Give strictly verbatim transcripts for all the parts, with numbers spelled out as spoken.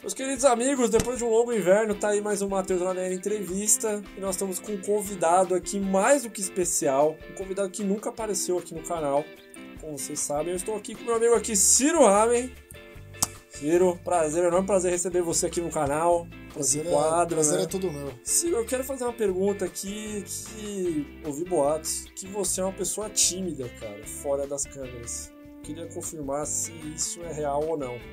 Meus queridos amigos, depois de um longo inverno, tá aí mais um Matheus Lanelli Entrevista. E nós estamos com um convidado aqui mais do que especial. Um convidado que nunca apareceu aqui no canal. Como vocês sabem, eu estou aqui com meu amigo aqui, Ciro Ramen. Ciro, prazer, enorme prazer receber você aqui no canal. Prazer, quadro, é, prazer né? é todo meu. Ciro, eu quero fazer uma pergunta aqui que ouvi boatos. Que você é uma pessoa tímida, cara, fora das câmeras. Queria confirmar se isso é real ou não.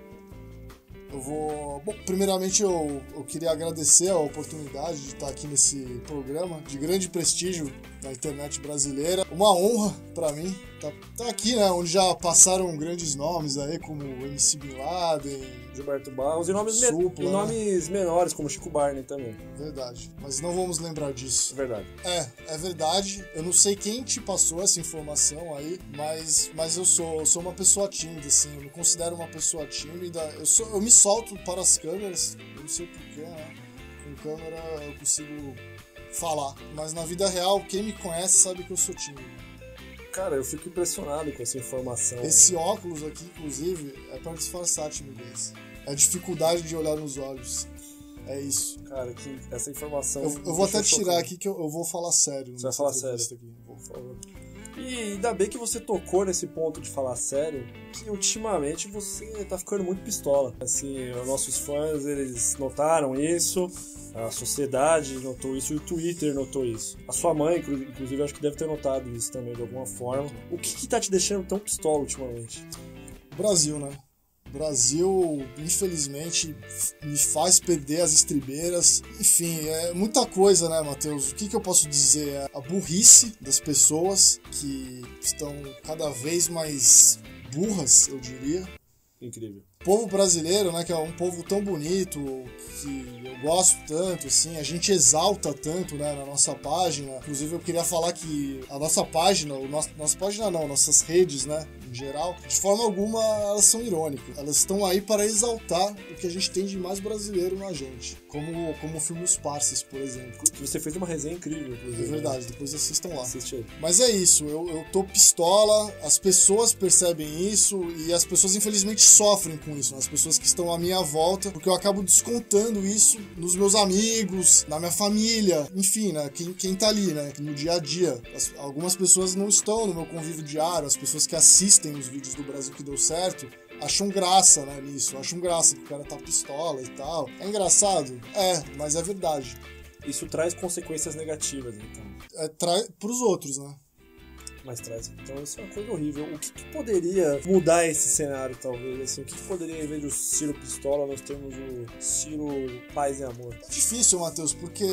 Eu vou... Bom, primeiramente eu, eu queria agradecer a oportunidade de estar aqui nesse programa de grande prestígio na internet brasileira. Uma honra pra mim estar tá, tá aqui, né? Onde já passaram grandes nomes aí, como M C Bin Laden, Gilberto Barros e nomes, me... Supla, e nomes menores, como Chico Barney também. Verdade, mas não vamos lembrar disso. Verdade. É, é verdade. Eu não sei quem te passou essa informação aí, mas, mas eu sou, eu sou uma pessoa tímida, assim. Eu me considero uma pessoa tímida. Eu, sou, eu me solto para as câmeras, eu não sei porquê, né? Com câmera eu consigo falar, mas na vida real, quem me conhece sabe que eu sou tímido. Cara, eu fico impressionado com essa informação. Esse óculos aqui, inclusive, é para disfarçar a timidez. É a dificuldade de olhar nos olhos. É isso. Cara, que essa informação... Eu, eu vou até tirar aqui que eu, eu vou falar sério. Você vai falar sério? Aqui. Por favor. E ainda bem que você tocou nesse ponto de falar sério, que ultimamente você tá ficando muito pistola. Assim, os nossos fãs, eles notaram isso, a sociedade notou isso e o Twitter notou isso. A sua mãe, inclusive, acho que deve ter notado isso também de alguma forma. O que que tá te deixando tão pistola ultimamente? O Brasil, né? O Brasil, infelizmente, me faz perder as estribeiras. Enfim, é muita coisa, né, Matheus? O que, que eu posso dizer? É a burrice das pessoas que estão cada vez mais burras, eu diria. Incrível. O povo brasileiro, né, que é um povo tão bonito, que eu gosto tanto, assim, a gente exalta tanto, né, na nossa página. Inclusive, eu queria falar que a nossa página, o nosso, nossa página não, nossas redes, né, em geral, de forma alguma elas são irônicas. Elas estão aí para exaltar o que a gente tem de mais brasileiro na gente. Como, como o filme Os Parças, por exemplo. Você fez uma resenha incrível, inclusive. É verdade, depois assistam lá. Assiste aí. Mas é isso, eu, eu tô pistola, as pessoas percebem isso e as pessoas infelizmente sofrem com isso, né? As pessoas que estão à minha volta, porque eu acabo descontando isso nos meus amigos, na minha família, enfim, né? Quem, quem tá ali, né? No dia a dia. As, algumas pessoas não estão no meu convívio diário, as pessoas que assistem os vídeos do Brasil que deu certo, acham graça, né, nisso, acham graça que o cara tá pistola e tal. É engraçado? É, mas é verdade. Isso traz consequências negativas, então. É, traz pros outros, né? Mas traz. Então isso é uma coisa horrível. O que, que poderia mudar esse cenário, talvez? Assim, o que, que poderia, em vez do Ciro Pistola, nós temos o Ciro Paz e Amor? É difícil, Matheus, porque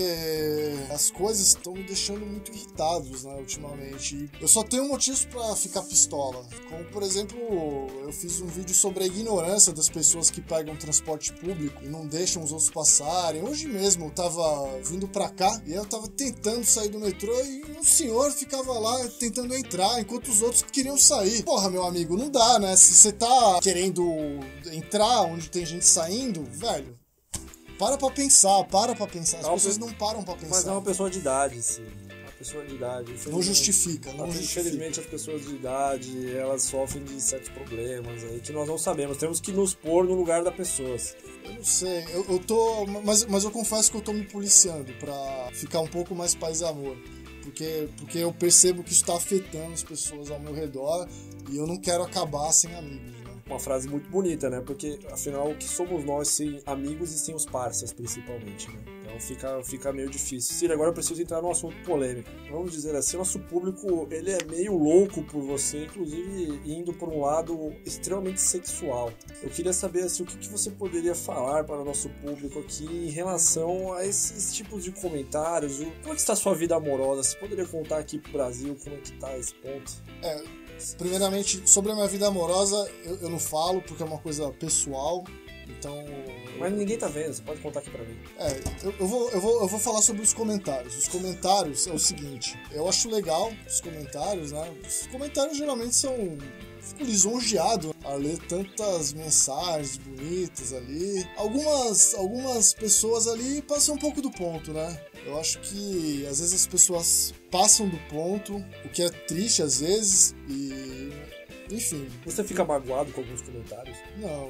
as coisas estão me deixando muito irritados, né, ultimamente. Eu só tenho motivos pra ficar pistola. Como, por exemplo, eu fiz um vídeo sobre a ignorância das pessoas que pegam transporte público e não deixam os outros passarem. Hoje mesmo eu tava vindo pra cá e eu tava tentando sair do metrô e um senhor ficava lá tentando entrar, enquanto os outros queriam sair. Porra, meu amigo, não dá, né? Se você tá querendo entrar onde tem gente saindo, velho, para pra pensar, para pra pensar. As não, pessoas não param pra pensar. Mas é uma pessoa de idade, sim. Uma pessoa de idade. Não justifica, não justifica. Infelizmente, as pessoas de idade, elas sofrem de certos problemas aí que nós não sabemos. Temos que nos pôr no lugar das pessoas. Eu não sei, eu, eu tô... Mas, mas eu confesso que eu tô me policiando pra ficar um pouco mais paz e amor. Porque, porque eu percebo que isso está afetando as pessoas ao meu redor e eu não quero acabar sem amigos, né? Uma frase muito bonita, né? Porque, afinal, o que somos nós sem amigos e sem os parceiros, principalmente, né? Então fica, fica meio difícil. Ciro, agora eu preciso entrar num assunto polêmico. Vamos dizer assim, nosso público, ele é meio louco por você, inclusive indo por um lado extremamente sexual. Eu queria saber, assim, o que, que você poderia falar para o nosso público aqui em relação a esses tipos de comentários. Como é que está a sua vida amorosa? Você poderia contar aqui pro Brasil como é que tá esse ponto? É, primeiramente, sobre a minha vida amorosa, eu, eu não falo porque é uma coisa pessoal, então... Mas ninguém tá vendo, você pode contar aqui pra mim. É, eu, eu, vou, eu, vou, eu vou falar sobre os comentários. Os comentários é o seguinte, eu acho legal os comentários, né? Os comentários geralmente são... Fico lisonjeado a ler tantas mensagens bonitas ali. Algumas, algumas pessoas ali passam um pouco do ponto, né? Eu acho que às vezes as pessoas passam do ponto, o que é triste às vezes, e... Enfim. Você fica magoado com alguns comentários? Não,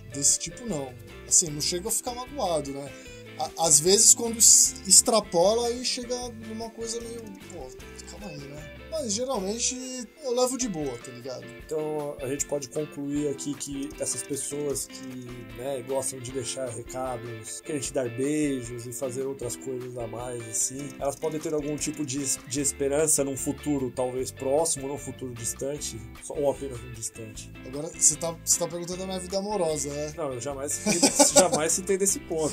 desse tipo não. Assim, não chega a ficar magoado, né? Às vezes quando extrapola aí chega numa coisa meio, pô, calma aí, né? Mas geralmente eu levo de boa, tá ligado? Então a gente pode concluir aqui que essas pessoas que, né, gostam de deixar recados, querem te dar beijos e fazer outras coisas a mais, assim, elas podem ter algum tipo de, de esperança num futuro talvez próximo, num futuro distante, ou apenas um distante. Agora você tá, você tá perguntando da minha vida amorosa, né? Não, eu jamais citei, jamais citei desse ponto.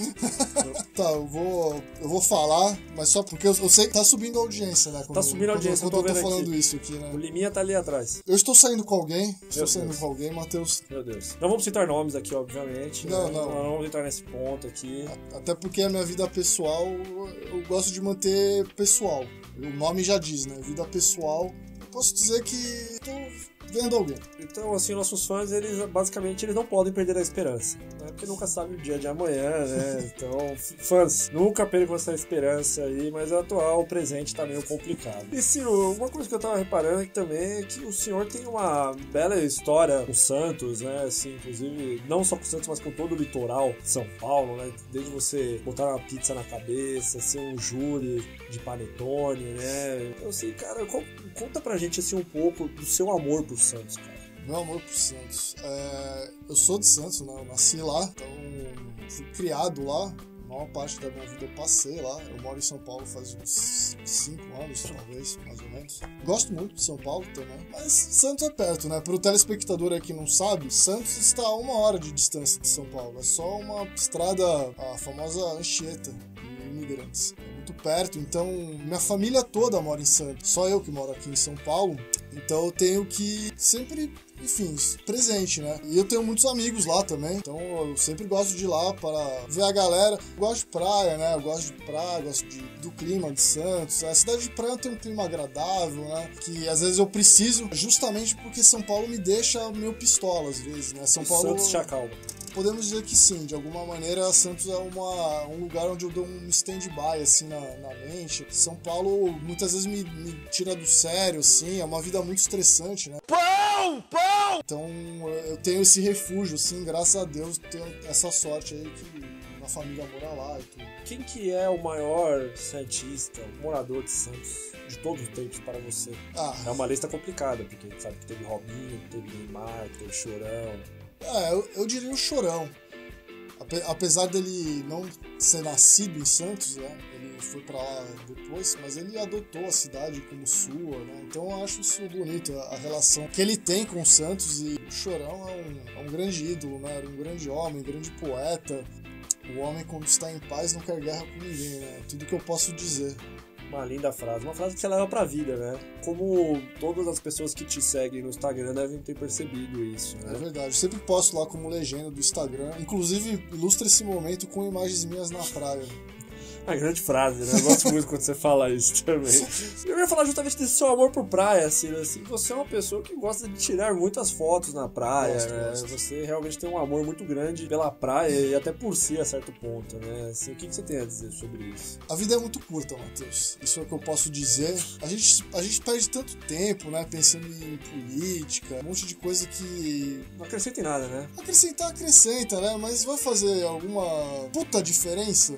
Tá, eu vou, eu vou falar, mas só porque eu, eu sei que tá subindo a audiência, né? Quando, tá subindo a audiência, quando, quando eu tô, tô falando aqui. isso aqui, né? O Liminha tá ali atrás. Eu estou saindo com alguém, Meu estou saindo Deus. com alguém, Matheus. Meu Deus. Não vamos citar nomes aqui, obviamente. Não, né? não. Não vamos entrar nesse ponto aqui. Até porque a minha vida pessoal, eu gosto de manter pessoal. O nome já diz, né? Vida pessoal. Eu posso dizer que estou vendo alguém. Então, assim, nossos fãs, eles basicamente eles não podem perder a esperança, né? Porque nunca sabe o dia de amanhã, né? Então, fãs, nunca percam essa esperança aí, mas o atual, o presente tá meio complicado. E, Ciro, uma coisa que eu tava reparando aqui também é que o senhor tem uma bela história com Santos, né? Assim, inclusive, não só com Santos, mas com todo o litoral de São Paulo, né? Desde você botar uma pizza na cabeça, ser um júri de panetone, né? Então, assim, cara, conta pra gente, assim, um pouco do seu amor por Santos, cara. Meu amor por Santos. É, eu sou de Santos, né? Eu nasci lá, então fui criado lá. A maior parte da minha vida eu passei lá. Eu moro em São Paulo faz uns cinco anos, talvez, mais ou menos. Gosto muito de São Paulo também. Mas Santos é perto, né? Para o telespectador aí que não sabe, Santos está a uma hora de distância de São Paulo. É só uma estrada, a famosa Anchieta de imigrantes. É muito perto, então minha família toda mora em Santos. Só eu que moro aqui em São Paulo. Então eu tenho que sempre, enfim, presente, né? E eu tenho muitos amigos lá também, então eu sempre gosto de ir lá para ver a galera. Eu gosto de praia, né? Eu gosto de praia, gosto de, do clima de Santos. A cidade de praia tem um clima agradável, né? Que às vezes eu preciso, justamente porque São Paulo me deixa meio pistola às vezes, né? São Paulo... Santos te acalma. Podemos dizer que sim, de alguma maneira Santos é uma, um lugar onde eu dou um stand-by assim na, na mente. São Paulo muitas vezes me, me tira do sério, assim, é uma vida muito estressante, né? Pão! Pão! Então eu tenho esse refúgio, assim, graças a Deus, tenho essa sorte aí que minha família mora lá e tudo. Quem que é o maior santista, morador de Santos de todos os tempos para você? Ah, é uma lista complicada, porque a gente sabe que teve Robinho, teve Neymar, teve Chorão. É, eu, eu diria o Chorão. Ape, apesar dele não ser nascido em Santos, né? Ele foi pra lá depois, mas ele adotou a cidade como sua, né? Então eu acho isso bonito, a, a relação que ele tem com o Santos. E o Chorão é um, é um grande ídolo, né? Era um grande homem, um grande poeta. O homem, quando está em paz, não quer guerra com ninguém, né? Tudo que eu posso dizer. Uma linda frase, uma frase que você leva pra vida, né? Como todas as pessoas que te seguem no Instagram devem ter percebido isso, né? É verdade, eu sempre posto lá como legenda do Instagram. Inclusive, ilustra esse momento com imagens minhas na praia. Uma grande frase, né? Eu gosto muito quando você fala isso também. Eu ia falar justamente desse seu amor por praia, assim, assim. Você é uma pessoa que gosta de tirar muitas fotos na praia, gosto, né? gosto. Você realmente tem um amor muito grande pela praia e até por si, a certo ponto, né? Assim, o que você tem a dizer sobre isso? A vida é muito curta, Matheus. Isso é o que eu posso dizer. A gente, a gente perde tanto tempo, né? Pensando em política, um monte de coisa que... Não acrescenta em nada, né? Acrescentar, acrescenta, né? Mas vai fazer alguma puta diferença?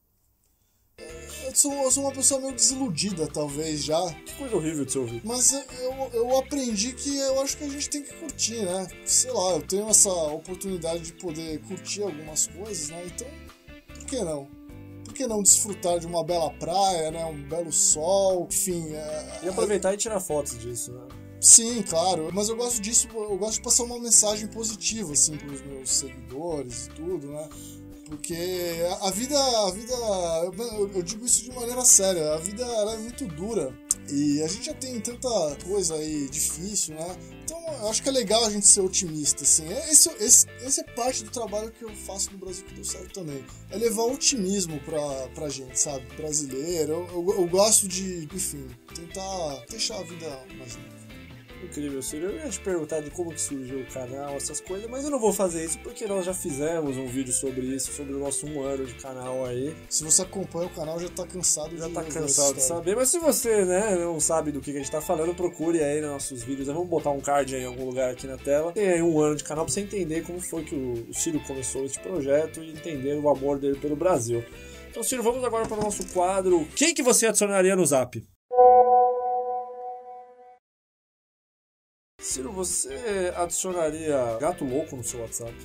Eu sou, eu sou uma pessoa meio desiludida, talvez, já. Que coisa horrível de se ouvir. Mas eu, eu aprendi que eu acho que a gente tem que curtir, né? Sei lá, eu tenho essa oportunidade de poder curtir algumas coisas, né? Então, por que não? Por que não desfrutar de uma bela praia, né? Um belo sol, enfim... É, e aproveitar e tirar fotos disso, né? Sim, claro, mas eu gosto disso, eu gosto de passar uma mensagem positiva, assim, pros meus seguidores e tudo, né? Porque a vida, a vida, eu digo isso de maneira séria, a vida ela é muito dura e a gente já tem tanta coisa aí difícil, né? Então eu acho que é legal a gente ser otimista, assim. Esse, esse, esse é parte do trabalho que eu faço no Brasil que deu certo também. É levar otimismo pra, pra gente, sabe? Brasileiro. Eu, eu, eu gosto de, enfim, tentar deixar a vida mais limpa. Incrível, Ciro. Eu ia te perguntar de como que surgiu o canal, essas coisas, mas eu não vou fazer isso porque nós já fizemos um vídeo sobre isso, sobre o nosso um ano de canal aí. Se você acompanha o canal, já tá cansado Já de tá cansado de saber, mas se você, né, não sabe do que a gente tá falando, procure aí nos nossos vídeos. Vamos botar um card aí em algum lugar aqui na tela. Tem aí um ano de canal pra você entender como foi que o Ciro começou esse projeto e entender o amor dele pelo Brasil. Então, Ciro, vamos agora para o nosso quadro. Quem que você adicionaria no Zap? Ciro, você adicionaria Gato Louco no seu WhatsApp?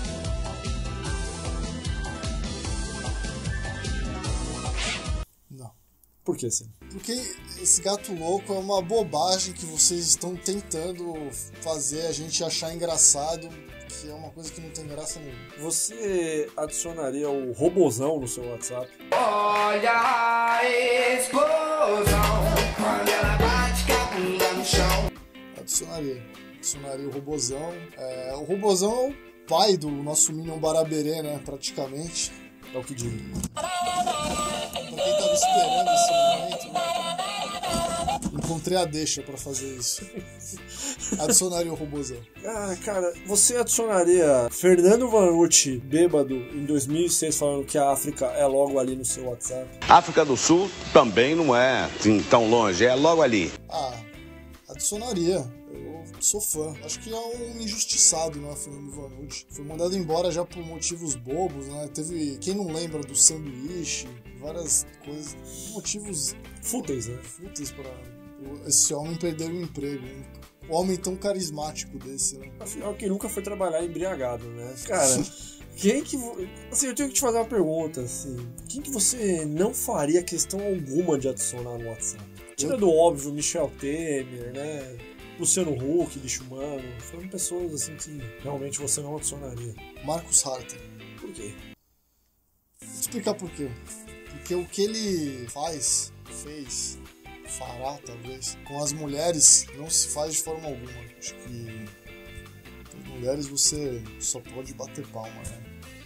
Não. Por que, Ciro? Porque esse Gato Louco é uma bobagem que vocês estão tentando fazer a gente achar engraçado, que é uma coisa que não tem graça nenhuma. Você adicionaria o Robozão no seu WhatsApp? Olha a explosão quando ela bate com a bunda no chão. Adicionaria. Adicionaria o Robozão. É, o Robozão é o pai do nosso Minion Baraberê, né? Praticamente. É o que digo. Pra quem tava esperando esse momento, né? Encontrei a deixa pra fazer isso. Adicionaria o Robozão. Ah, cara, você adicionaria Fernando Vanucci, bêbado, em dois mil e seis, falando que a África é logo ali no seu WhatsApp? África do Sul também não é assim, tão longe, é logo ali. Ah, adicionaria. Eu sou fã. Acho que é um injustiçado, né, Fernando Vanucci. Foi mandado embora já por motivos bobos, né? Teve, quem não lembra do sanduíche, várias coisas, motivos fúteis, né? Fúteis pra esse homem perder o emprego. Um homem tão carismático desse, né? Afinal, quem nunca foi trabalhar embriagado, né? Cara, quem que... Assim, eu tenho que te fazer uma pergunta, assim. Quem que você não faria questão alguma de adicionar no WhatsApp? Tirando o óbvio, Michel Temer, né? Luciano Huck, Lixo Mano. Foram pessoas, assim, que realmente você não adicionaria. Marcos Harter. Por quê? Vou explicar por quê. Porque o que ele faz, fez... fará, talvez, com as mulheres não se faz de forma alguma. Acho que com as mulheres você só pode bater palma, né?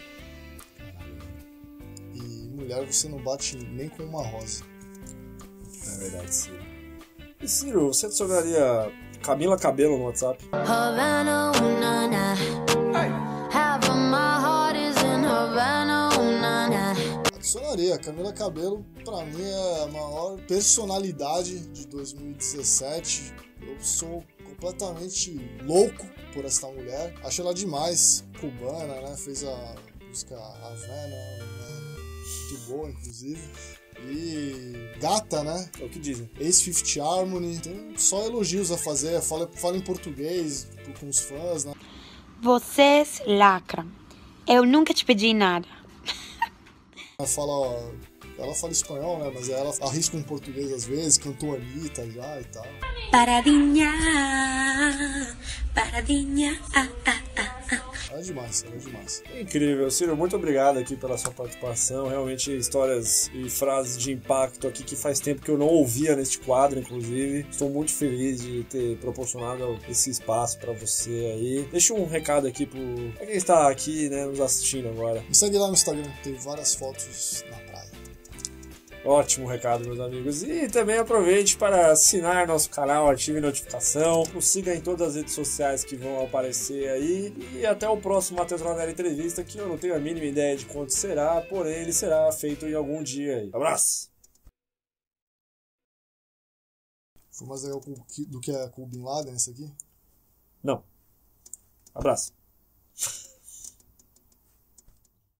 E mulher você não bate nem com uma rosa. É verdade, Ciro. E Ciro, você adicionaria Camila Cabello no WhatsApp? Havana, na, na. Half of my heart is in Havana, na, na. Adicionaria. Camila Cabello, pra mim, é a maior personalidade de dois mil e dezessete. Eu sou completamente louco por esta mulher. Acho ela demais. Cubana, né? Fez a música Havana, né? Muito boa, inclusive. E gata, né? É o que dizem. Ex-Fifth Harmony. Tem só elogios a fazer. Fala, fala em português com os fãs, né? Vocês lacram. Eu nunca te pedi nada. Ela fala, ela fala espanhol, né? Mas ela arrisca em português às vezes, cantou Anitta já e tal. Paradinha, paradinha, ah, ah, ah, ah. Ela é demais, ela é demais. Incrível, Ciro, muito obrigado aqui pela sua participação. Realmente histórias e frases de impacto aqui que faz tempo que eu não ouvia neste quadro, inclusive. Estou muito feliz de ter proporcionado esse espaço para você aí. Deixa um recado aqui pro pra quem está aqui, né, nos assistindo agora. Me segue lá no Instagram, tem várias fotos na praia. Ótimo recado, meus amigos. E também aproveite para assinar nosso canal, ative notificação, nos siga em todas as redes sociais que vão aparecer aí. E até o próximo Matheus Granelli Entrevista, que eu não tenho a mínima ideia de quando será, porém ele será feito em algum dia aí. Abraço! Foi mais legal do que a com o Bin Laden essa aqui? Não. Abraço.